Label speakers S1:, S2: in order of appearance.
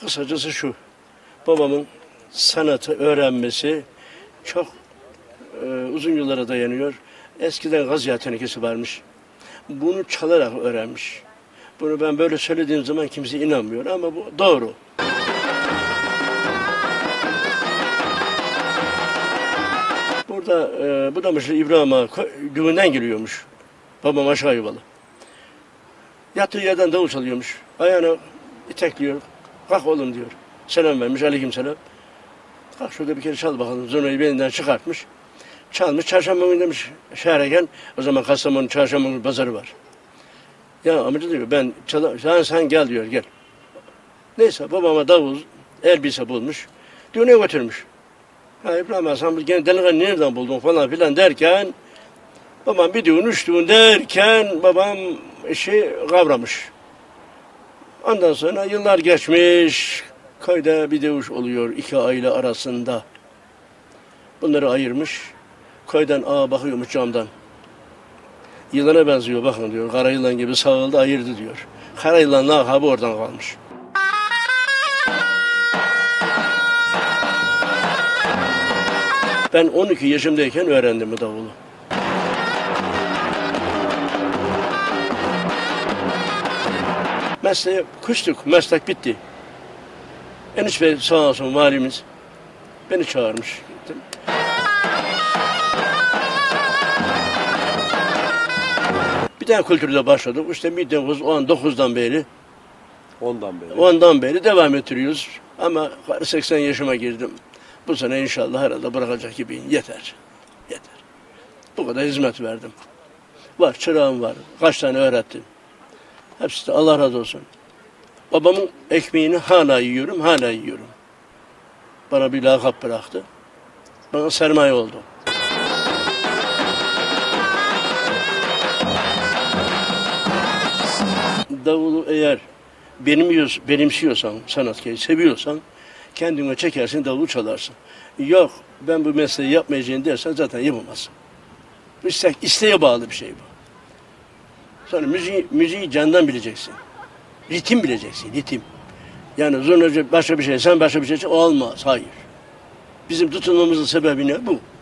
S1: Kısacası şu, babamın sanatı öğrenmesi çok uzun yıllara dayanıyor. Eskiden gaz tenekesi varmış. Bunu çalarak öğrenmiş. Bunu ben böyle söylediğim zaman kimse inanmıyor ama bu doğru. Burada Budamışlı İbrahim Ağa düğünden geliyormuş. Babam aşağı yuvalı. Yattığı yerden davul çalıyormuş. Ayağını itekliyor. Kalk oğlum diyor. Selam vermiş, aleykümselam. Kalk şurada bir kere çal bakalım. Zurnayı belinden çıkartmış. Çalmış, çarşamba günü demiş şehre gel. O zaman Kastamonu çarşamba günü pazarı var. Ya amca diyor ben sen gel diyor gel. Neyse babama davul, elbise bulmuş. Düğüne götürmüş. Ha İbrahim Hasan gene delikanlı nereden buldun falan filan derken babam bir düğün, üç düğün derken babam işi kavramış. Ondan sonra yıllar geçmiş. Köyde bir dövüş oluyor iki aile arasında. Bunları ayırmış. Köyden ağa bakıyormuş camdan. Yılana benziyor bakın diyor. Kara yılan gibi sağıldı ayırdı diyor. Kara yılan lakabı oradan kalmış. Ben 12 yaşımdayken öğrendim bu davulu. Mesleğe küstük. Meslek bitti. Enis Bey sağ olsun valimiz beni çağırmış. Gittim. Bir tane kültürde başladık. İşte 1919'dan beri. Ondan beri devam ettiriyoruz. Ama 80 yaşıma girdim. Bu sene inşallah herhalde bırakacak gibiyim. Yeter. Yeter. Bu kadar hizmet verdim. Var, çırağım var. Kaç tane öğrettim. Hepsi de Allah razı olsun. Babamın ekmeğini hala yiyorum, hala yiyorum. Bana bir lakap bıraktı. Bana sermaye oldu. Davulu eğer benimsiyorsan, sanatkayı seviyorsan, kendine çekersin, davulu çalarsın. Yok, ben bu mesleği yapmayacağım dersen zaten yapamazsın. İsteğe bağlı bir şey bu. Sonra müziği candan bileceksin. Ritim bileceksin, ritim. Yani zurnacı başka bir şey, sen başka bir şey olmaz, hayır. Bizim tutunmamızın sebebi ne? Bu.